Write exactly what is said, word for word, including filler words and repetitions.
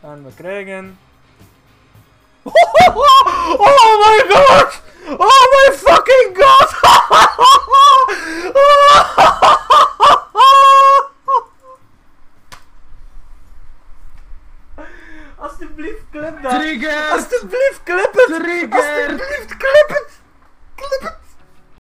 En we krijgen... Oh my god! Oh my fucking god! Alsjeblieft, clip dat! Trigger! Alsjeblieft, clip het! Trigger! Alsjeblieft, clip het!